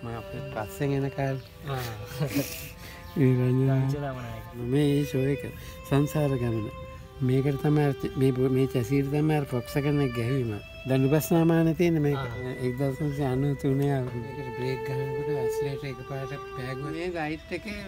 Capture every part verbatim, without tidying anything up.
අපේ පස්සෙන් එන කාලේ. ආ. ඒ රංජන රංජනමනයි. මේ ෂෝ එක සංසාර ගමන. මේකට තමයි මේ මේ චැසීර තමයි පොක්ස කෙනෙක් ගැහීම. දනුබස්නාමානේ තියෙන මේක එක්දහස් නවසිය අනූ තුනේ අවුරුද්දේ බ්‍රේක් ගහනකොට ඇක්සලරේටර් එකපාරට පෑගුවා. මේ රයිට් එකේ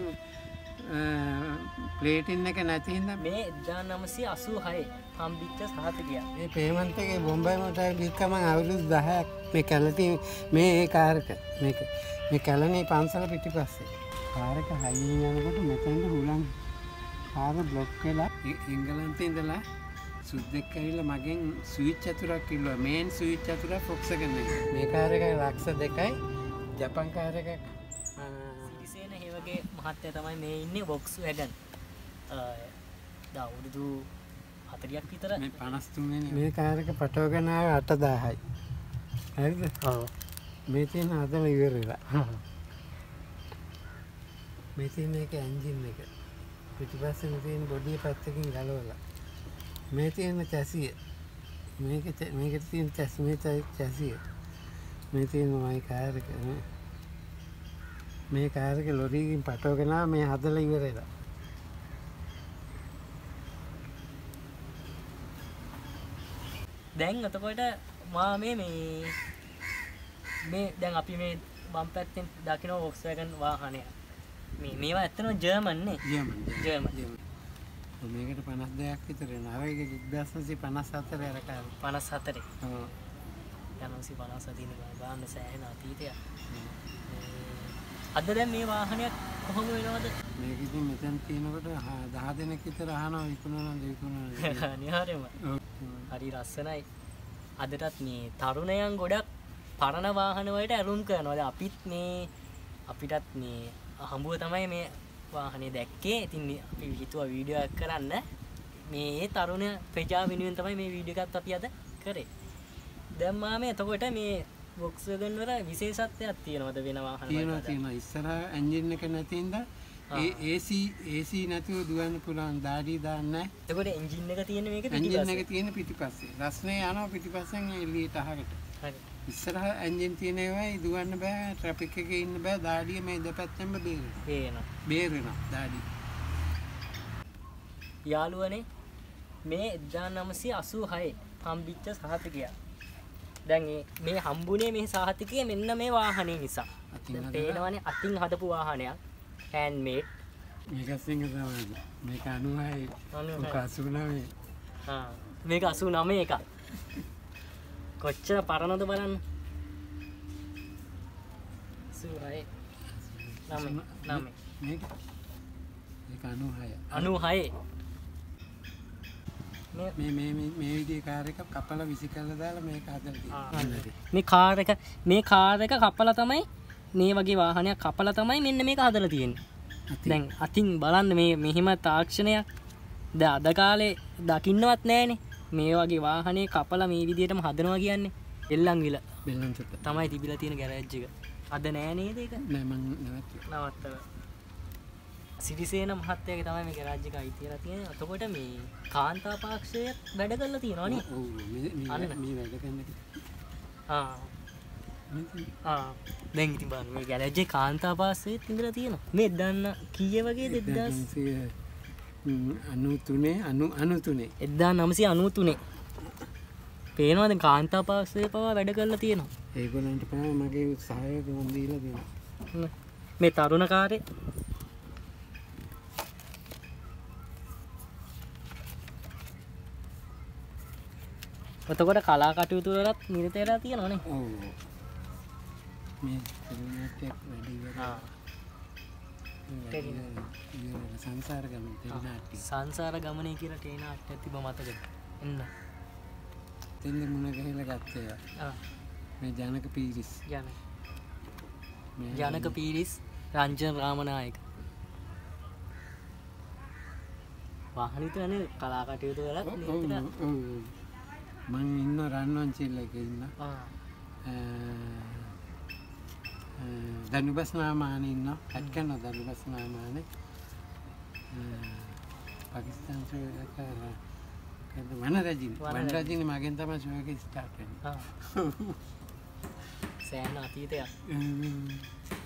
ප්ලේටින් එක නැති හින්දා මේ එක්දාස් නවසිය අසූ හය හම්බිච්ච සහතිකයක්. මේ පේමන්ට් එකේ බොම්බයි මොටයි ගිහම අවුරුදු දහයක් මේ කැලටි මේ ඒ කාරක මේක මේ කැලණි පන්සල පිටිපස්සේ කාරක හයියෙන් යනකොට මෙතෙන්ද හුලං කාර බ්ලොක් වෙලා එංගලන්තේ ඉඳලා සුද්දෙක් ඇවිල්ලා මගෙන් ස්විච් චතුරක් කිව්වා මේන් ස්විච් චතුරක් ෆොක්ස් එක නේ මේ කාර් එක ලක්ෂ දෙකයි ජපන් කාර් එකක් සිරිසේන හේවගේ මහත්තයා තමයි මේ ඉන්නේ වොක්ස් වැගන් දා අවුරුදු හතලියක් විතර මේ පනස් තුනේ මේ කාර් එක පටවගෙන ආවේ අටදාහයි හරිද ඔව් මේ තියෙන හදලා ඉවර වෙලා මේ තියෙන එක එන්ජින් එක පිටිපස්සෙන් තියෙන බොඩිය පැත්තකින් ගලවලා මේ තියෙන චැසිය මේක මේකට තියෙන චැසි මේ චැසිය මේ තියෙන මයි කාර් එක මේ කාර් එක ලොරියකින් පටවගෙන ආව මේ හදලා ඉවර වෙලා දැන් එතකොට මා මේ මේ මේ දැන් අපි මේ වම් පැත්තෙන් දකින්න Volkswagen වාහනය මේ මේවා ඇත්තටම ජර්මන් නේ ජර්මන් ජර්මන් මේකට පනස් දෙකක් විතර වෙනවා. අර එක එක්දාස් නවසිය පනස් හතරේ අර කාලේ. පනස් හතරේ. ඔව්. යනවසිය පනස් හතරේ ගාන්න සෑහෙන අතීතයක්. අද දැන් මේ වාහනයක් කොහොම වෙනවද? මේක ඉතින් මෙතන තියෙනකොට දහ දෙනෙක් විතර අහනවා විකුණනවා විකුණනවා. අනිවාර්යයෙන්ම. හරි ලස්සනයි. අදටත් මේ තරුණයන් ගොඩක් පරණ වාහන වලට ඇලුම් කරනවා. අපිත් මේ අපිටත් මේ හම්බුව තමයි මේ වාහනේ දැක්කේ. ඉතින් අපි හිතුවා වීඩියෝ එකක් කරන්න. මේ තරුණ ප්‍රජා වෙනුවෙන් තමයි මේ වීඩියෝ එකත් අපි අද කරේ. දැන් මාම එතකොට මේ Volkswagen වල විශේෂත්වයක් තියෙනවද වෙන වාහන වලට? තියෙනවා තියෙනවා. ඉස්සරහා එන්ජින් එක නැති හින්දා ඒ AC AC නැතුව දුවන්න පුළුවන් දාඩි දාන්න නැහැ. එතකොට එන්ජින් එක තියෙන මේක පිටිපස්සේ. එන්ජින් එක තියෙන පිටිපස්සේ. රස්නේ යනවා පිටිපස්සෙන් එළියට අහකට. හරි. ඉස්සරහා එන්ජින් තියෙන ඒවායි දුවන්න බෑ ට්‍රැෆික් එකේ ඉන්න බෑ දාඩිය මේ දෙපැත්තෙන්ම බේරෙනවා. පේනවා. බේරෙනවා දාඩිය. යාළුවනේ මේ එක්දාස් නවසිය අසූ හය හම්බිච්ච සහතිකයක්. දැන් මේ හම්බුනේ මේ සහතිකය මෙන්න මේ වාහනේ නිසා. දැන් පේනවනේ අතින් හදපු වාහනයක්. Hand made. මේක සිංහ තමයි. මේක අනූහයි. ඔක අසූ නවය. ආ මේක අසූ නවය එකක්. කොච්චර පරණද බලන්න. අසූ හය. නවය. නවය. මේක මේක අනූහය. අනූහය. මේ මේ මේ මේ විදිහේ කාර් එක කපලා විසි කරලා දාලා මේක හදලා තියෙනවා. මේ කාර් එක මේ කාර් එක කපලා තමයි මේ වගේ වාහනයක් කපලා තමයි මෙන්න මේක හදලා තියෙන්නේ. දැන් අතින් බලන්න මේ මෙහිම තාක්ෂණයක් දැන් අද කාලේ දකින්නවත් නැහැනේ. මේ වගේ වාහනේ කපලා මේ විදිහටම හදනවා කියන්නේ එල්ලන් විල බෙල්ලන් චොත්ත තමයි තිබිලා තියෙන ගෑරේජ් එක. අද නෑ නේද ඒක? නෑ මං නවත්තුවා. නවත්තලා. සිරිසේන මහත්තයාගේ තමයි මේ ගෑරේජ් එක අයිතිලා තියෙන්නේ. එතකොට මේ කාන්තා පාක්ෂයේ වැඩ කරලා තියෙනවා නේ. ඔව් මේ මේ වැඩ කරන එක. ආ. ආ දැන් ඉතින් බලන්න මේ ගෑරේජ් එකේ කාන්තා පාක්ෂයේ ඉඳලා තියෙනවා. මේ දන්න කීයේ වගේද එක්දාස් අනූ තුනේ අනූ අනූ තුනේ එක්දාස් නවසිය අනූ තුනේ පේනවද කාන්තා පාක්ෂයේ පවා වැඩ කරලා තියෙනවා. ඒගොල්ලන්ට පවා මගේ සහයෝගය මම දීලා දෙනවා. මේ තරුණ කාර්යය එතකොට කලා කටයුතු වලත් නිරත වෙලා තියෙනවා නේ. ඔව්. මේ ටෙලිනාට්‍යයක් වැඩි ඉවරයි. ආ. සංසාර ගමන ටෙලිනාට්‍ය. සංසාර ගමනේ කියලා ටෙලිනාට්‍යයක් තිබ්බ මතකද? එන්න. දෙන්න මුණ ගහලා ගත්තේ. ආ. මේ ජනක පීරිස්. ජනක. ජනක පීරිස් රංජන් රාමනායක. වාහනිතනේ කලා කටයුතු වලත් නිරත. ඔව්. මං ඉන්න රන්වංචිල්ල එක ඉන්න. ආ. දනුබස්නාමානේ ඉන්න. ඇත්කන දනුබස්නාමානේ. පාකිස්තාන් ශ්‍රී ලංකා කද වනරජිනි. වනරජිනි මගෙන් තමයි ෂෝ එක ස්ටාර්ට් වෙන්නේ. ආ. සෑහෙන අතීතයක්.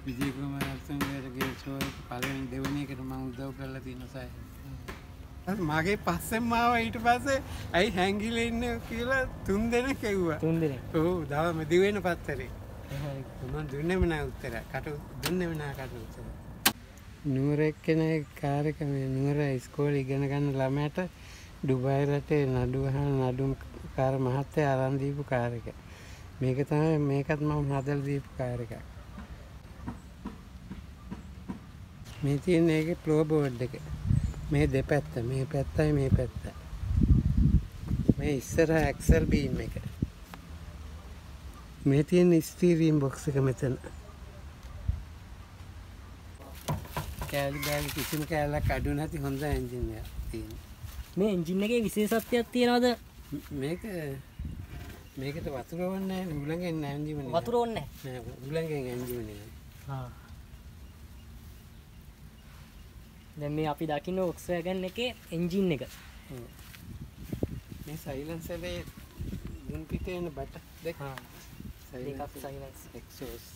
විජේ කුමාරතුංගගේ ෂෝ එක පළවෙනි දෙවෙනි එකට මම උදව් කරලා තියෙනවා සාය. මගේ පස්සෙන් මාව ඊට පස්සේ ඇයි හැංගිලා ඉන්නේ කියලා තුන් දෙනෙක් කිව්වා. තුන් දෙනෙක්. ඔව් දාම දිවෙන පත්තරේ. මම දුන්නේම නෑ උත්තර. කට දුන්නේම නෑ කට උත්තර. නුවර එක්කෙනෙක් කාර් එක මේ නුවර ඉස්කෝලේ ඉගෙන ගන්න ළමයට ඩුබායි රටේ නඩු අහන නඩුම් කාර මහත්තයා අරන් දීපු කාර් එක. මේක තමයි මේකත් මම හදලා දීපු කාර් එකක්. මේ තියෙන එකේ ෆ්ලෝ බෝඩ් එක. මේ දෙපැත්ත මේ පැත්තයි මේ පැත්ත. මේ ඉස්සර ඇක්සල් බීම් එක. මේ තියෙන ස්ටීරියම් බොක්ස් එක මෙතන. කෑලි බෑලි කිසිම කෑල්ලක් අඩු නැති හොඳ එන්ජින් එකක් තියෙනවා. මේ එන්ජින් එකේ විශේෂත්වයක් තියනවද? මේක මේකට වතුර වන්නේ නැහැ උලංගෙන් එන්ජින් එක. වතුර ඕනේ නැහැ. උලංගෙන් එන්ජින් එක. හා. දැන් මේ අපි දකින්න Volkswagen එකේ එන්ජින් එක. මේ සයිලන්සර් එකේ මුන් පිටේ එන බට දෙක. හා. දෙකක් සයිලන්ස් එක්සෝස්.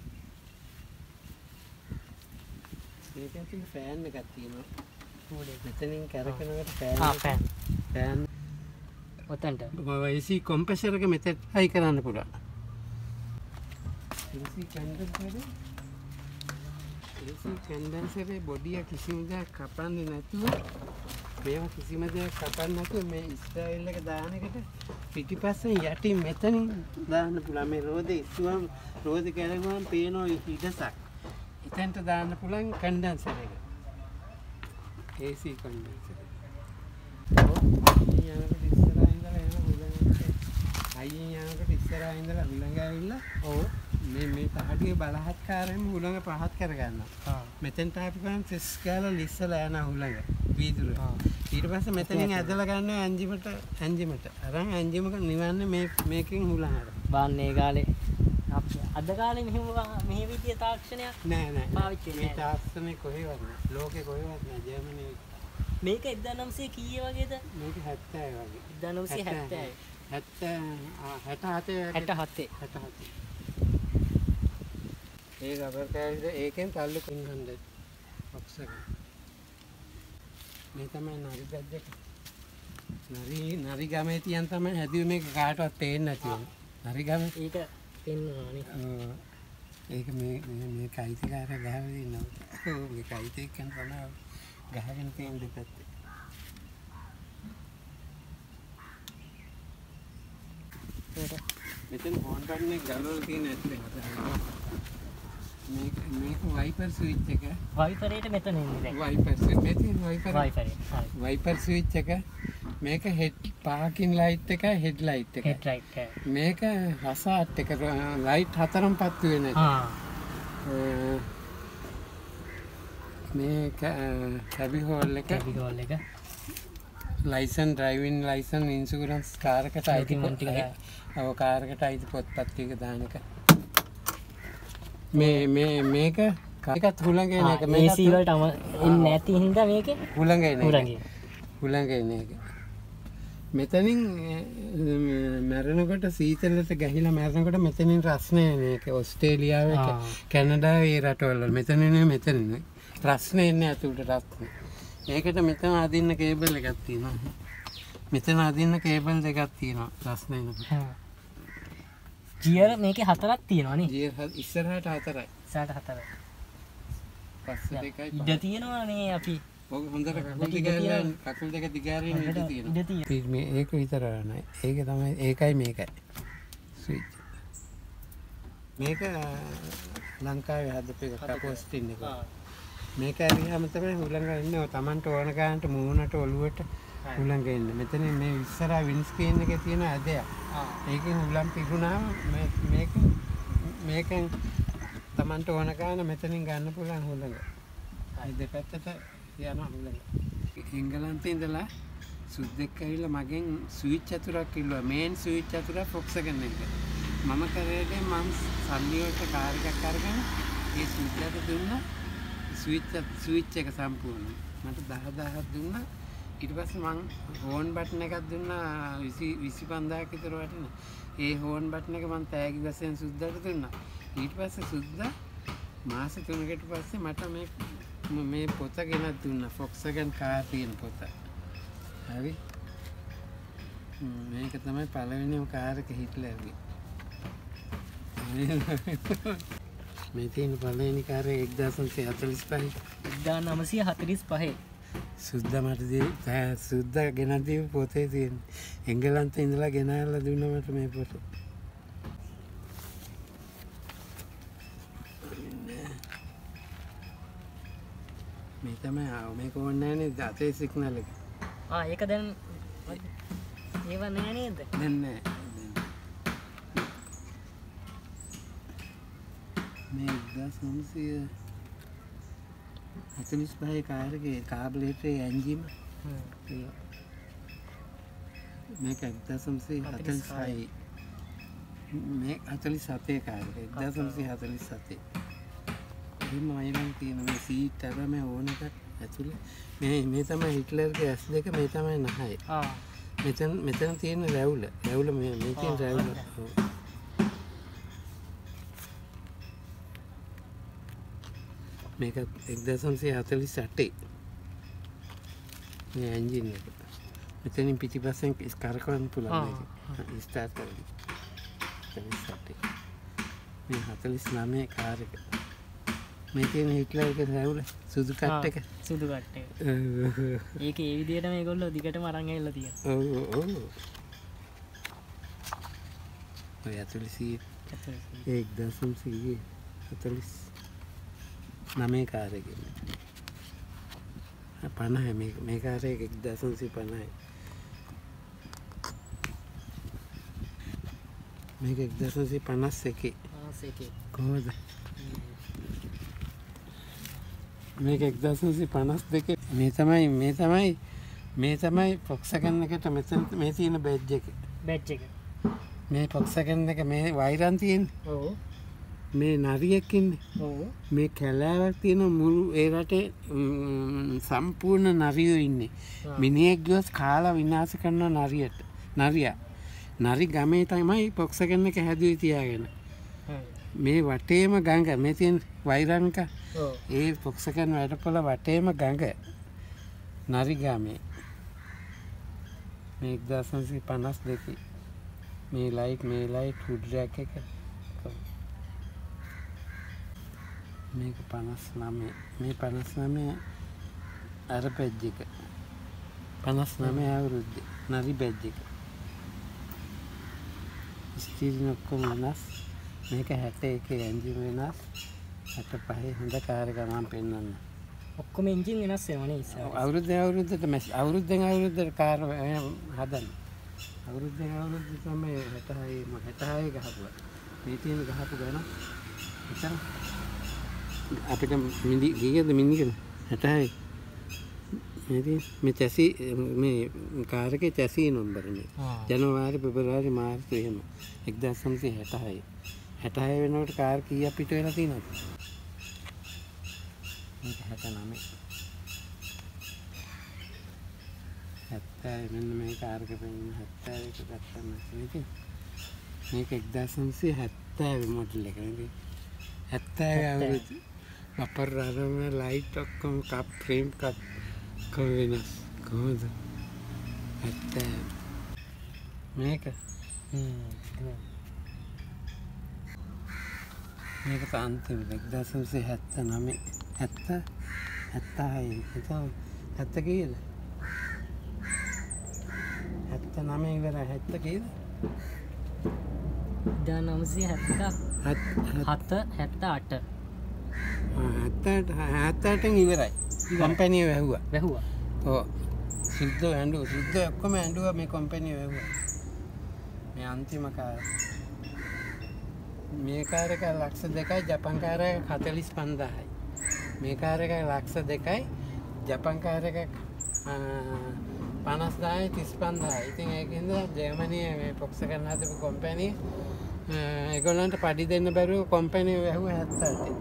මේකෙන් තියෙන ෆෑන් එකක් තියෙනවා. මෙතනින් කරකනකොට ෆෑන් ආ ෆෑන්. ෆෑන් ඔතනට. ඒ සී කොම්ප්‍රෙසර් එක මෙතෙන් හයි කරන්න පුළුවන්. ඒ සී කන්ඩෙන්සරේ ඒ සී කන්ඩෙන්සරේ බොඩිය කිසිම දෙයක් කපන්නේ නැතුව මේවා කිසිම දෙයක් කපන්නේ නැතුව මේ ස්ටයිල් එක දාන එකට පිටිපස්සෙන් යටින් මෙතනින් දාන්න පුළුවන්. මේ රෝදේ ඉස්සුවම රෝදේ කැරගුවම පේනවා ඉඩසක්. එතනට දාන්න පුළුවන් කන්ඩෙන්සර් එක. ඒ සී කන්ඩෙන්සර්. අයියෙන් යනකොට ඉස්සරහා ඉඳලා එන හුලඟ. අයියෙන් යනකොට ඉස්සරහා ඉඳලා හුලඟ ඇවිල්ලා ඔව් මේ මේ පහටියේ බලහත්කාරයෙන් හුලඟ පහත් කරගන්නවා. ආ. මෙතෙන්ට ආපු ගමන් සෙස් ගාලා ලිස්සලා යන හුලඟ වීදුර. ඊට පස්සේ මෙතනින් ඇදලා ගන්නවා ඇන්ජිමට ඇන්ජිමට. අරන් ඇන්ජිමක නිවන්නේ මේ මේකෙන් හුලඟට. බාන්නේ ගාලේ අද කාලේ මෙහෙම මෙහෙ විදිය තාක්ෂණයක් නෑ නෑ පාවිච්චි මේ තාක්ෂණේ කොහෙවත් නෑ. ලෝකේ කොහෙවත් නෑ. ජර්මනියේ මේක එක්දාස් නවසිය කීයේ වගේද? මේක හැත්තෑ වගේ. එක්දාස් නවසිය හැත්තෑ. හැත්තෑ හැට හතේ හැට හතේ. හැට හතේ. ඒ රබර් කෑල්ල ඒකෙන් තල්ලු කරන්නේ බොක්ස් එක. මේ තමයි නරි බැජ් එක. නරි නරි ගමේ තියන් තමයි හැදුවේ මේක කාටවත් පේන්නේ නැති වෙන. නරි ගමේ ඒක පෙන්වනවානේ. ඒක මේ මේ කයිතිකාර ගහලා ඉන්නවා. ඔව් මේ කයිතේ එක්කන් තමයි ගහගෙන තියෙන දෙපැත්තේ. මෙතන හොන් බටන් එක ගලවලා තියෙන ඇතුලේ. මේක මේක වයිපර් ස්විච් එක. වයිපරේට මෙතන ඉන්නේ දැන්. වයිපර් ස්විච් මේ තියෙන වයිපර්. වයිපරේ. හරි. වයිපර් ස්විච් එක මේක හෙඩ් පාකින් ලයිට් එක හෙඩ් ලයිට් එක. හෙඩ් ලයිට් එක. මේක හසාට් එක ලයිට් හතරම පත්තු වෙන එක. ආ. මේක කැබි හෝල් එක. කැබි හෝල් එක. Licence driving licence insurance car එකට අයිති ඩොකියුමන්ට් ටික. ඔව් කාර් එකට අයිති පොත්පත් ටික දාන එක. මේ මේ මේක එකත් හුලඟේන එක මේක ඒසී වලට අම එන්නේ නැති හින්දා මේකේ හුලඟේන එක. හුලඟේ. හුලඟේන එක. මෙතනින් මැරෙනකොට සීතලට ගහිලා මැරෙනකොට මෙතනින් රස්නේ එන එක. ඕස්ට්‍රේලියාවේ කැනඩාවේ ඒ රටවල මෙතන නෙමෙයි මෙතන නෙමෙයි. රස්නේ එන්නේ ඇතුළට රස්නේ. ඒකට මෙතන අදින්න කේබල් එකක් තියෙනවා. මෙතන අදින්න කේබල් දෙකක් තියෙනවා රස්නේ එනකොට. ගියර් මේකේ හතරක් තියෙනවා නේ. ගියර් ඉස්සරහට හතරයි. ඉස්සරහට හතරයි. පස්සේ දෙකයි. ඉඩ තියෙනවා නේ අපි. ඔක හොඳට කකුල් දෙක කකුල් දෙක දිගාරින් ඉඳ තියෙනවා. ඉඩ තියෙනවා. මේ ඒක විතර නෑ. ඒක තමයි ඒකයි මේකයි. ස්විච්. මේක ලංකාවේ හදපු එක කපෝස්ටින් එක. මේක ඇරියාම තමයි හුලඟ ඉන්නේ. Tamanට ඕන ගන්නට මූණට ඔලුවට හුලඟ ඉන්නේ. මෙතන මේ ඉස්සරහා වින් ස්ක්‍රීන් එකේ තියෙන ඇදයක්. ඒකෙන් හුලම් පිරුණාම මේක මේකෙන් Tamanට ඕන ගන්න මෙතනින් ගන්න පුළුවන් හුලඟ. ඒ දෙපැත්තට යන හුලඟ. එංගලන්තේ ඉඳලා සුද්දෙක් ඇවිල්ලා මගෙන් ස්විච් චතුරක් කිව්වා. මේන් ස්විච් චතුරක් Volkswagen එක. මම කරේදී මම සල්ලි වලට කාර් එකක් අරගෙන ඒ ස්විච් එක දුන්නා. ස්විච් ස්විච් එක සම්පූර්ණ. මට දහදහක් දුන්නා. ඊට පස්සේ මං හෝන් බටන් එකක් දුන්නා විසි පන්දාහක් විතර වටින. ඒ හෝන් බටන් එක මං තෑගි වශයෙන් සුද්දාට දුන්නා. ඊට පස්සේ සුද්දා මාස තුනකට පස්සේ මට මේ මේ පොත ගෙනත් දුන්නා ෆොක්ස්වැගන් කාර් තියෙන පොත. හරි. මේක තමයි පළවෙනිම කාර් එක හිට්ලර්ගේ. මේ තියෙන පළවෙනි කාර් එක එක්දාස් නවසිය හතළිස් පහේ. එක්දාස් නවසිය හතළිස් පහේ. සුද්දා මට දී සුද්දා ගෙනත් දීපු පොතේ තියෙන. එංගලන්තේ ඉඳලා ගෙනාලා දුන්නා මට මේ පොත. මේ තමයි මේක ඕනේ නෑනේ අතේ සිග්නල් එක. ආ ඒක දැන් ඒව නෑ නේද? දැන් නෑ. මේ එක්දාස් නවසිය හතළිස් පහේ කාර් එකේ කාබුලේටරේ එන්ජින් මේක එක්දාස් නවසිය හතළිස් හතේ. මේ හතළිස් හතේ කාර් එක එක්දාස් නවසිය හතළිස් හතේ. එහෙම අයනම් තියෙන මේ සීට් එක මේ ඕන එකක් ඇතුලේ මේ මේ තමයි හිට්ලර්ගේ ඇස් දෙක මේ තමයි නහය. ආ මෙතන මෙතන තියෙන රැවුල රැවුල මේ මේ තියෙන රැවුල. මේක එක්දාස් නවසිය හතළිස් අටේ මේ එන්ජින් එක. මෙතනින් පිටිපස්සෙන් කරකවන්න පුළුවන් මේක. ස්ටාර්ට් කරගන්න. හතළිස් අටේ. මේ හතළිස් නවයේ කාර් එක. මේ තියෙන හිට්ලර්ගේ රැවුල සුදු කට් එක. සුදු කට් එක. ඒක ඒ විදිහට මේගොල්ලෝ දිගටම අරන් ඇවිල්ලා තියෙනවා. ඔව් ඔව්. ඔය ඇතුලේ සී එක්දාස් නවසිය හතළිස් නවයේ කාර් එක. පනහයි මේ මේ කාර් එක එක්දාස් නවසිය පනහයි. මේක එක්දාස් නවසිය පනස් එකේ. පනස් එකේ. කොහොමද? මේක එක්දාස් නවසිය පනස් දෙකේ. මේ තමයි මේ තමයි මේ තමයි ෆොක්ස්වැගන් එකට මෙතන මේ තියෙන බැජ් එක. බැජ් එක. මේ ෆොක්ස්වැගන් එක මේ වෛරන් තියෙන්නේ. ඔව්. මේ නරියෙක් ඉන්නේ. ඔව්. මේ කැලෑවක් තියෙන මුළු ඒ රටේ සම්පූර්ණ නරියෝ ඉන්නේ. මිනිහෙක් ගියොත් කාලා විනාශ කරන නරියට. නරියා. නරි ගමේ තමයි ෆොක්ස්වැගන් එක හැදුවේ තියාගෙන. මේ වටේම ගඟ මේ තියෙන වෛරන් එක. ඔව්. ඒ ෆොක්ස්වැගන් වැඩපොළ වටේම ගඟ. නරි ගමේ. මේ එක්දාස් නවසිය පනස් දෙකේ. මේ ලයිට් මේ ලයිට් හුඩ් රැක් එක. මේක පනස් නවය. මේ පනස් නවය අර බැජ් එක. පනස් නවය අවුරුද්දේ නරි බැජ් එක. ස්ටීරින් ඔක්කොම වෙනස්. මේක හැට එකේ එන්ජින් වෙනස්. හැට පහේ හොඳ කාර් එක මම පෙන්නන්න. ඔක්කොම එන්ජින් වෙනස් වෙනවා නේ ඉස්සර. අවුරුද්දෙන් අවුරුද්දට මැස් අවුරුද්දෙන් අවුරුද්දට කාර් හදන්න. අවුරුද්දෙන් අවුරුද්දට තමයි හැටහයි හැටහයි ගහපුවා. මේ තියෙන ගහපු ගණ එතන අපිට මිලි ගියද මිනිකන හැටහයි. මේ මේ චැසි මේ කාර් එකේ චැසි නම්බර මේ. ජනවාරි පෙබරවාරි මාර්තු එහෙම එක්දාස් නවසිය හැටහයි. හැටහයි වෙනකොට කාර් කීයක් පිට වෙලා තියෙනවද? මේක හැට නවය. හැත්තෑ මෙන්න මේ කාර් එක පෙන්නන හැත්තෑ එක ගත්තම මේක. මේක එක්දාස් නවසිය හැත්තෑ මොඩල් එක නේද? හැත්තෑ අවුරුදු බපර් රාරම ලයිට් ඔක්කොම කප් ෆ්‍රේම් කප් කොහොම වෙනස් කොහොමද? හැත්තෑ මේක මේක අන්තිම එක්දාස් නවසිය හැත්තෑ නවය හැත්ත හැත්තහයි එතන හැත්ත කීයද? හැත්ත නවය ඉවරයි. හැත්ත කීයද? එක්දාස් නවසිය හැත්ත හත හැත්ත අට. හැත්තට හැත්තටෙන් ඉවරයි. කම්පැනිය වැහුවා. වැහුවා. ඔව්. සිද්ධ ඇඬුවා. සිද්ධ ඔක්කොම ඇඬුවා මේ කම්පැනිය වැහුවා. මේ අන්තිම කාර්. මේ කාර් එක ලක්ෂ දෙකයි ජපන් කාර් එක හතළිස් පන්දාහයි. මේ කාර් එක ලක්ෂ දෙකයි ජපන් කාර් එක පනස් දාහයි තිස් පන්දාහයි. ඉතින් ඒකින්ද ජර්මනියේ මේ ෆොක්ස්වැගන් හදපු කම්පැනිය ඒගොල්ලන්ට පඩි දෙන්න බැරුව කම්පැනිය වැහුවා හැත්තටේ.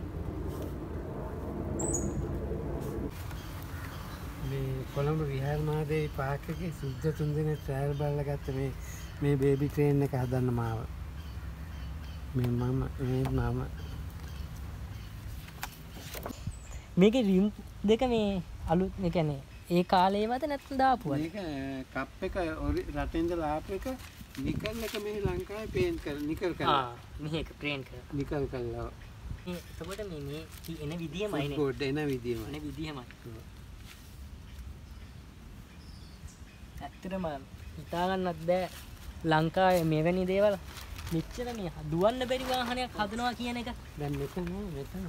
කොළඹ විහාර මාදේ පාර්ක් එකේ සුද්ද තුන් දිනක් ට්‍රයල් බලලා ගත්ත මේ මේ බේබි ට්‍රේන් එක හදන්න මාව. මේ මම මේ මම මේකේ රිම් දෙක මේ අලුත් ඒ කියන්නේ ඒ කාලේ වද නැත්නම් දාපුවා. මේක කප් එක රටෙන් ඉඳලා ආපු එක නිකල් එක මේ ලංකාවේ පේන්ට් කරලා නිකල් කරලා. ආ මේක ප්‍රේන්ට් කරලා. නිකල් කරලා. මේ එතකොට මේ මේ එන විදියමයි නේ. බෝඩ් එන විදියමයි. එන විදියමයි. ඇත්තටම හිතා ගන්නත් බෑ ලංකාවේ මෙවැනි දේවල් මෙච්චර මේ දුවන්න බැරි වාහනයක් හදනවා කියන එක. දැන් මෙතන මෙතන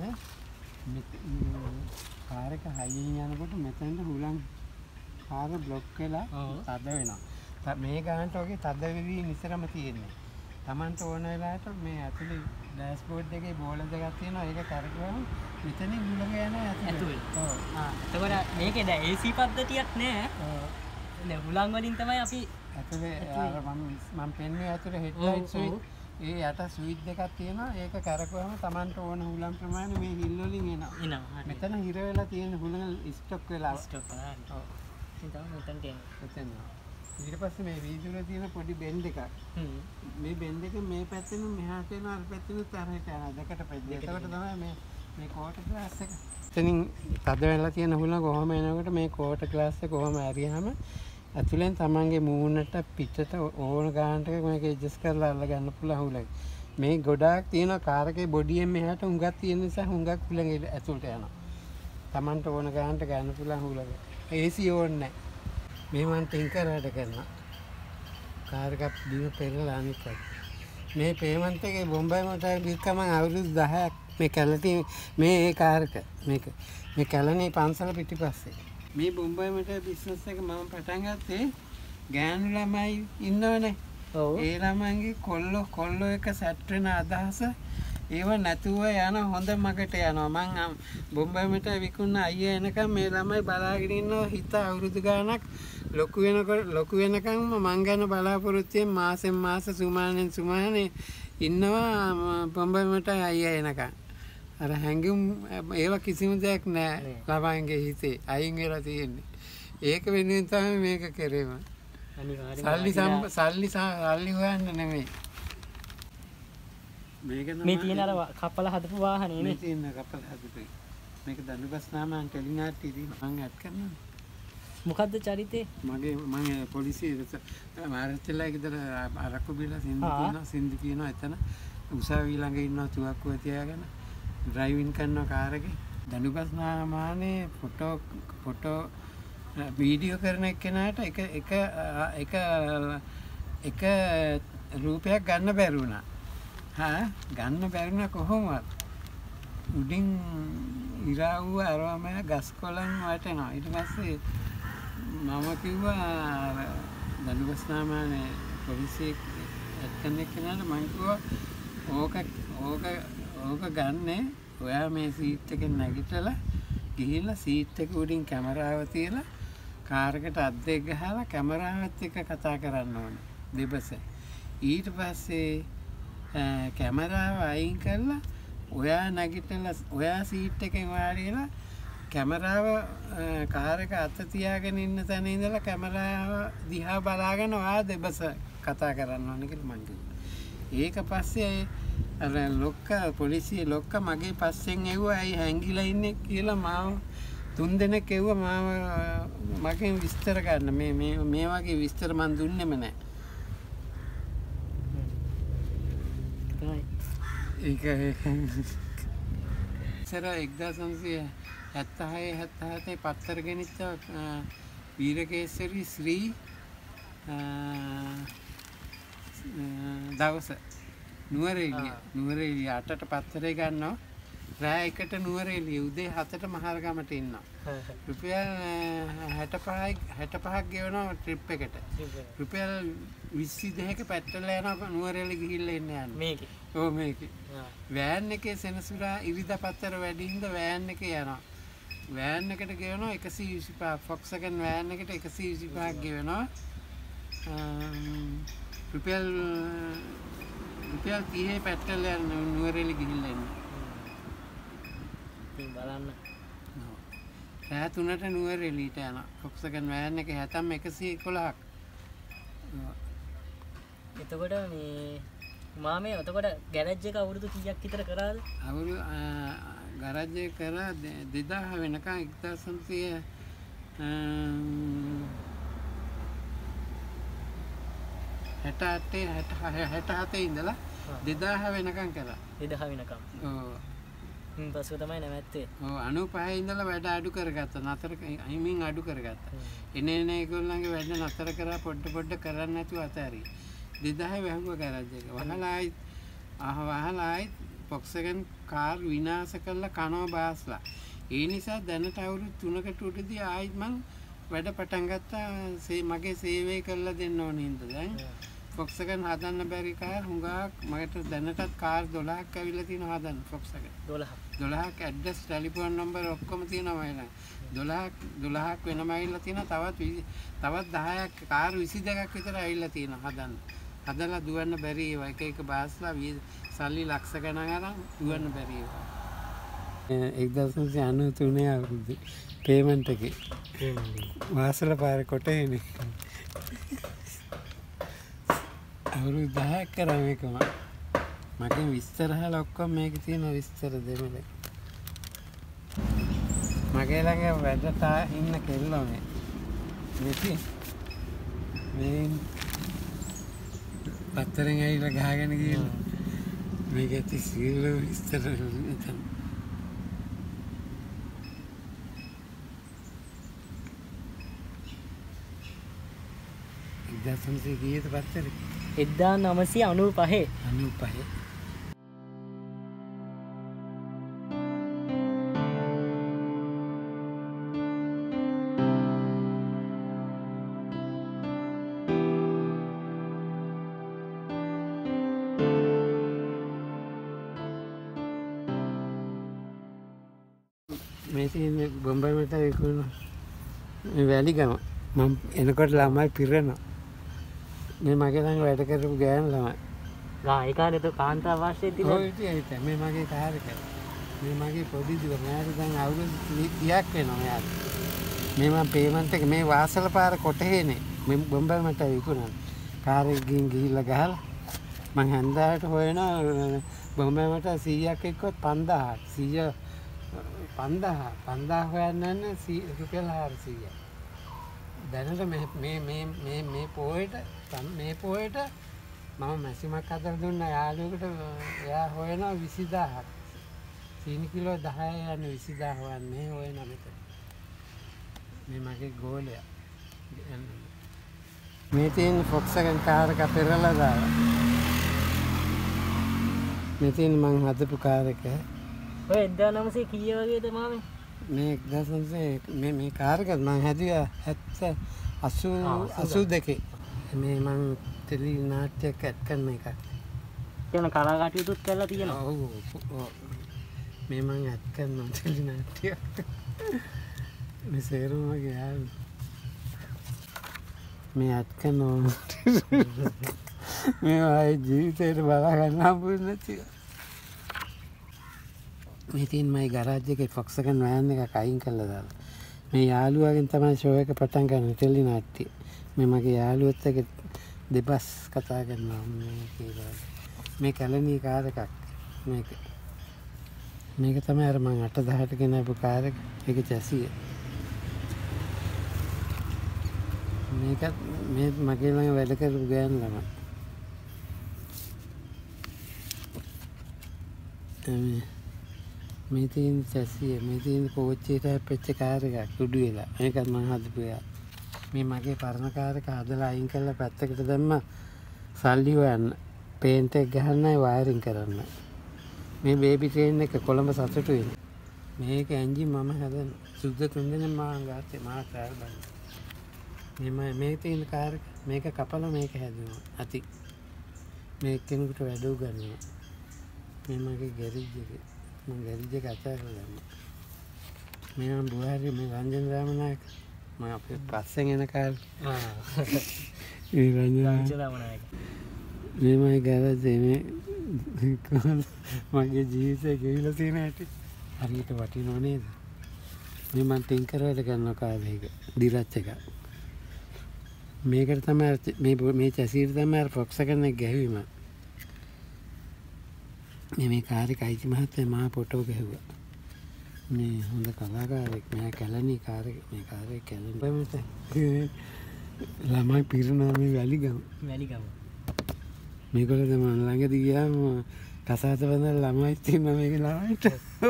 කාර් එක හයියෙන් යනකොට මෙතනට හුලං කාර බ්ලොක් වෙලා තද වෙනවා. මේ ගානට වගේ තද වෙවි නිතරම තියෙන්නේ. Tamanට ඕන වෙලාවට මේ ඇතුලේ ඩෑෂ්බෝඩ් එකේ බෝල දෙකක් තියෙනවා. ඒක කරකවම මෙතනින් හුලඟ යන ඇතුලේ. ඔව්. ආ එතකොට මේකේ දැන් ඒ සී පද්ධතියක් නෑ. ඔව්. නේ හුලං වලින් තමයි අපි ඇතුලේ අර මම මම පෙන්වුවේ ඇතුලේ හෙඩ්ලයිට් ස්විච් ඒ යට ස්විච් දෙකක් තියෙනවා. ඒක කරකවම Tamanට ඕන හුලං ප්‍රමාණය මේ හිල් වලින් එනවා. එනවා. මෙතන හිර වෙලා තියෙන හුලඟ ස්ටොක් වෙලා ස්ටොක් වෙලා. ඔව්. ඉතින් තමයි මෙතනට එන්නේ. මෙතන. ඊට පස්සේ මේ වීදුරේ තියෙන පොඩි බෙන්ඩ් එකක්. හ්ම්. මේ බෙන්ඩ් එක මේ පැත්තෙන් මෙහාට යන අර පැත්තෙන් තරහට යනවා. දෙකට පැද්ද. ඒකට තමයි මේ මේ කෝට ග්ලාස් එක. එතනින් තද වෙලා තියෙන හුලඟ කොහොම එනකොට මේ කෝට ග්ලාස් එක කොහොම ඇරියාම ඇතුලෙන් තමන්ගේ මූණට පිටට ඕන ගානට මේක ඇඩ්ජස්ට් කරලා අල්ල ගන්න පුළුවන් හුලඟ. මේ ගොඩාක් තියෙන කාර් එකේ බොඩියෙන් මෙහාට හුඟක් තියෙන නිසා හුඟක් හුලඟ ඇතුලට යනවා. තමන්ට ඕන ගානට ගන්න පුළුවන් හුලඟ. ඒ සී ඕනේ නැහැ. මේ මන් ටින්කර් වැඩ කරනවා. කාර් එකක් බිම පෙරලා අනිත් පැත්ත. මේ පේමන්ට් එකේ බොම්බයි මට ගිහම අවුරුදු දහයක් මේ කැලටි මේ කාර් එක මේක මේ කැලණි පන්සල පිටිපස්සේ. මේ බොම්බයි මට බිස්නස් එක මම පටන් ගත්තේ ගෑනු ළමයි ඉන්නවනේ. ඔව්. ඒ ළමයින්ගේ කොල්ලෝ කොල්ලෝ එක සැට් වෙන අදහස ඒව නැතුව යන හොඳ මගට යනවා. මං බොම්බයි මට විකුණන අයියා එනකම් මේ ළමයි බලාගෙන ඉන්නවා හිත අවුරුදු ගාණක් ලොකු වෙනකොට ලොකු වෙනකම් මං ගැන බලාපොරොත්තුෙන් මාසෙන් මාස සුමානෙන් සුමානේ ඉන්නවා බොම්බයි මට අයියා එනකම්. අර හැංගුම් ඒව කිසිම දෙයක් නෑ ළමයින්ගේ හිතේ අයින් වෙලා තියෙන්නේ. ඒක වෙනුවෙන් තමයි මේක කරේම. සල්ලි සල්ලි සල්ලි හොයන්න නෙමෙයි. මේ තියෙන අර කපල හදපු වාහනේ නේ. මේ තියෙන කපල හදපු. මේක දනුබස් නාමයන් ටෙලිනාට්ටි දී මම ඇඩ් කරනවා. මොකද්ද චරිතේ? මගේ මම පොලිසිය මාරච්චිලා ගෙදර අරක්කු බීලා සින්දි කියනවා සින්දි කියනවා එතන උසාවිය ළඟ ඉන්නවා තුවක්කුව තියාගෙන ඩ්‍රයිවිං කරන කාර් එකේ දනුබස් නාමානේ ෆොටෝ ෆොටෝ වීඩියෝ කරන එක්කෙනාට එක එක එක එක රූපයක් ගන්න බැරි වුණා. හා ගන්න බැරි වුණා කොහොමවත්. උඩින් ඉරාවුව අරවම ගස් කොළන් වටෙනවා. ඊට පස්සේ මම කිව්වා දනුබස්නාමානේ පොලිසිය එක්කෙනෙක් කෙනාට මම කිව්වා ඕක ඕක ඕක ගන්නේ ඔයා මේ සීට් එකෙන් නැගිටලා ගිහිල්ලා සීට් එක උඩින් කැමරාව තියලා කාර් එකට අත් දෙක ගහලා කැමරාවත් එක්ක කතා කරන්න ඕනේ දෙබස. ඊට පස්සේ කැමරාව අයින් කරලා ඔයා නැගිටලා ඔයා සීට් එකෙන් වාඩිලා කැමරාව කාර් එක අත තියාගෙන ඉන්න තැන ඉඳලා කැමරාව දිහා බලාගෙන ඔයා දෙබස කතා කරන්න ඕනේ කියලා මං කිව්වා. ඒක පස්සේ අර ලොක්කා පොලිසිය ලොක්කා මගේ පස්සෙන් එව්වා ඇයි හැංගිලා ඉන්නේ කියලා මාව තුන් දෙනෙක් එව්වා මාව මගෙන් විස්තර ගන්න. මේ මේ මේ වගේ විස්තර මන් දුන්නෙම නැහැ. ඒක සර එක්දාස් නවසිය හැත්තහය හැත්තහතේ පත්තර ගෙනිච්ච වීරකේසරි ශ්‍රී දවස නුවරඑළිය නුවරඑළිය අටට පත්තරේ ගන්නවා රෑ එකට නුවරඑළිය උදේ හතට මහරගමට ඉන්නවා. රුපියල් හැටපහක් හැටපහක් ගෙවනවා ට්‍රිප් එකට. රුපියල් විසි දෙකක පෙට්‍රල් යනවා නුවරඑළිය ගිහිල්ලා එන්න යනවා. මේකේ. ඔව් මේකේ. වෑන් එකේ සෙනසුරා ඉරිදා පත්තර වැඩි හින්දා වෑන් එකේ යනවා. වෑන් එකට ගෙවනවා එකසිය විසිපහ ෆොක්සකන් වෑන් එකට එකසිය විසිපහක් ගෙවනවා. රුපියල් රුපියල් තිහේ පෙට්‍රල් යන නුවරඑළිය ගිහිල්ලා එන්න. ඉතින් බලන්න. රෑ තුනට නුවරඑළියට යනවා. ෆොක්සකන් වෑන් එකේ හැතැම්ම එකසිය එකොළහක්. එතකොට මේ මාමේ එතකොට ගෑරේජ් එක අවුරුදු කීයක් විතර කරාද? අවුරුදු ගරාජ් එක කරා දෙදාහ වෙනකන් එක්දාස් නවසිය හැට අටේ හැට හතේ ඉඳලා දෙදාහ වෙනකන් කළා. දෙදාහ වෙනකම්. ඔව්. හ්ම් පස්සේ තමයි නැවැත්තේ. ඔව් අනූපහේ ඉඳලා වැඩ අඩු කරගත්තා. නතර අයිමින් අඩු කරගත්තා. එනේ එනේ ඒගොල්ලන්ගේ වැඩ නතර කරා පොඩ පොඩ කරන්නේ නැතුව අතහැරියා. දෙදාහේ වැහුවා ගරාජ් එක. වහලා ආයි අහ වහලා ආයි Volkswagen කාර් විනාශ කරලා කනවා බාස්ලා. ඒ නිසා දැනට අවුරුදු තුනකට උඩදී ආයිත් මං වැඩ පටන් ගත්තා. මගේ සේවය කරලා දෙන්න ඕනේ හින්දා දැන් Volkswagen හදන්න බැරි කාර් හුඟක් මට දැනටත් කාර් දොළහක් ඇවිල්ලා තියෙනවා හදන්න Volkswagen. දොළහ. දොළහක් ඇඩ්‍රස් ටෙලිෆෝන් නම්බර් ඔක්කොම තියෙනවා මයිලන්. දොළහක් දොළහක් වෙනම ඇවිල්ලා තියෙනවා. තවත් තවත් දහයක් කාර් විසි දෙකක් විතර ඇවිල්ලා තියෙනවා හදන්න. හදලා දුවන්න බැරි ඒවා එක එක බාස්ලා සල්ලි ලක්ෂ ගණන් අරන් දුවන්න බැරි ඒවා. එක්දාස් නවසිය අනූ තුනේ අවුරුද්දේ පේමන්ට් එකේ වාසල පාරේ කොටේනේ අවුරුදු දහයක් කරා මේක මම මගෙන් විස්තර අහලා ඔක්කොම මේකේ තියෙන විස්තර දෙමළ මගේ ළඟ වැඩට ඉන්න කෙල්ලෝ මේ මේ මේ පත්තරෙන් ඇවිල්ලා ගහගෙන ගිහින් මේක ඇති සියලු විස්තර මෙතන එක්දාස් නවසිය කීයද පත්තරේ එක්දාස් නවසිය අනූපහේ අනූපහේ මේ තියෙන්නේ බොම්බයි මට විකුණන මේ වැලිගම මම එනකොට ළමයි පිරෙනවා මේ මගේ ළඟ වැඩ කරපු ගෑනු ළමයි ආ ඒ කාලේ તો කාන්තා වාසයේ තිබුණා ඔය ඉතින් මේ මගේ කාර් එක මේ මගේ පොඩි දුව මෑට දැන් අවුරුදු තිහක් වෙනවා මෙයාට මේ මම පේමන්ට් එක මේ වාසල පාර කොටහේනේ මේ බොම්බයි මට විකුණන කාර් එක ගිහින් ගිහිල්ලා ගහලා මං හන්දාට හොයනවා බොම්බයි මට සීයක් එක්කවත් පන්දාහක් සීය පන්දාහ පන්දාහ හොයන්න යන්නේ රුපියල් හාරසීයක් දැනට මේ මේ මේ මේ මේ පොයට මේ පොයට මම මැසිමක් හදලා දුන්නා යාළුවෙකුට එයා හොයනවා විසිදාහක් සීනි කිලෝ දහය යන විසිදාහ වන්නේ හොයන මෙතන මේ මගේ ගෝලයා මේ තියෙන Volkswagen කාර් එක පෙරලා දාලා මේ තියෙන මං හදපු කාර් එක ඔය එක්දාස් නවසිය කීය වගේද මාමේ මේ එක්දාස් නවසිය මේ මේ කාර් එක මං හැදුවා අසූ දෙකේ මේ මං ටෙලි නාට්‍යයක් ඇඩ් කරන එක කියන කලා කටයුතුත් කරලා තියෙනවා ඔව් මේ මං ඇඩ් කරනවා ටෙලි නාට්‍යයක් මේ සේරම මගේ යාළුවෝ මේ ඇඩ් කරනවා මේ ආයේ ජීවිතේට බලා ගන්න හම්බුනේ නැති මේ තියෙන මගේ ගරාජ් එකේ Volkswagen වෑන් එකක් අයින් කරලා දාලා මේ යාළුවාගෙන් තමයි ෂෝ එක පටන් ගන්න ටෙලි නාට්‍ය මේ මගේ යාළුවත් එක්ක දෙබස් කතා කරනවා මේ කියලා මේ කැලණි කාර් එකක් මේක මේක තමයි අර මං අට දහට ගෙනාපු කාර් එක ඒක චැසිය මේක මේ මගේ ළඟ වැඩ කරපු ගෑනු ළමයි මේ තියෙන චැසිය මේ තියෙන කෝච්චියට හැප්පෙච්ච කාර් එකක් කුඩු වෙලා මේකත් මං හදපු එකක් මේ මගේ පරණ කාර් එක හදලා අයින් කරලා පැත්තකට දැම්මා සල්ලි හොයන්න පේන්ට් එක ගහන්නයි වයරින් කරන්න මේ බේබි ට්‍රේන් එක කොළඹ සතුටු වෙන මේක එන්ජින් මම හදන සුද්ධ තුන්දෙනෙක් මම ගාතේ මා ට්‍රයල් බලන්න මේ මේ තියෙන කාර් එක මේක කපලා මේක හැදුවා අති මේ කෙනෙකුට වැඩ උගන්වනවා මේ මගේ ගෑරේජ් එකේ මම ගෑරේජ් එක අතහැරලා දැම්මා මේ මම බුහාරි මේ රංජන් රාමනායක මම අපේ පස්සෙන් එන කාර් ආ ඒ රංජන් රාමනායක මේ මගේ ගෑරේජ් මේ මගේ ජීවිතේ ගෙවිලා තියෙන හැටි හරියට වටිනව නේද මේ මම ටින්කර් වැඩ කරන කාර් එක දිරච් එක මේකට තමයි මේ මේ චැසියට තමයි අර Volkswagen එක ගැහුවීම මේ මේ කාර් එක අයිති මහත්තයා මා ෆොටෝ ගැහුවා මේ හොඳ කලාකාරයෙක් මෙයා කැලණි කාරේ මේ කාරේ කැලණි බමත ළමයි පිරුණා මේ වැලිගම වැලිගම මේගොල්ලෝ දැන් මම ළඟදී ගියාම කසාත බඳලා ළමයි තියෙනවා මේක ළමයිට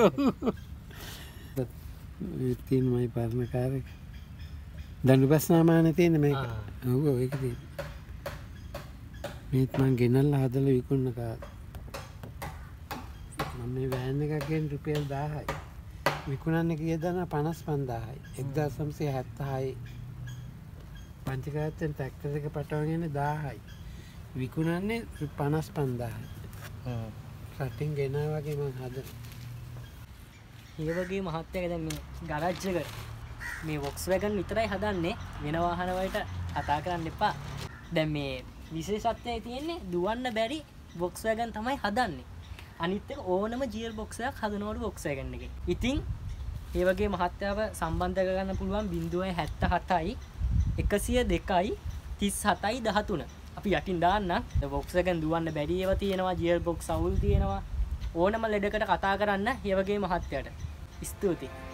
මේ තියෙන මයි පරණ කාරේ දඬුපස්නාමානේ තියෙන මේක ඔව් ඒක තියෙන මේත් මං ගෙනල්ලා හදලා විකුණන කාර් මම මේ වෑන් එකක් ගෙන් රුපියල් දහයයි විකුණන්නේ කීයදන පනස් පන්දාහයි එක්දාස් නවසිය හැත්තහයි පංචකාත්තෙන් ට්‍රැක්ටර් එක පටවගෙන දාහයි විකුණන්නේ පනස් පන්දාහයි රටින් ගෙනා වගේ මං හදන ඒ වගේ මහත්තයා දැන් මේ ගරාජ් එක මේ Volkswagen විතරයි හදන්නේ වෙන වාහන වලට කතා කරන්න එපා දැන් මේ විශේෂත්වය තියෙන්නේ දුවන්න බැරි Volkswagen තමයි හදන්නේ අනිත් එක ඕනම ගියර් බොක්ස් එකක් හදනවලු Volkswagen එකේ. ඉතින් ඒ වගේ මහත්යාව සම්බන්ධ කරගන්න පුළුවන් ज़ीरो सात सात එකසිය දෙකයි තිස් හතයි දහතුන. අපි යටින් දාන්න Volkswagen දුවන්න බැරි ඒවා තියෙනවා, ගියර් බොක්ස් අවුල් තියෙනවා. ඕනම ලෙඩකට කතා කරන්න ඒ වගේ මහත්යාට. ස්තුතියි.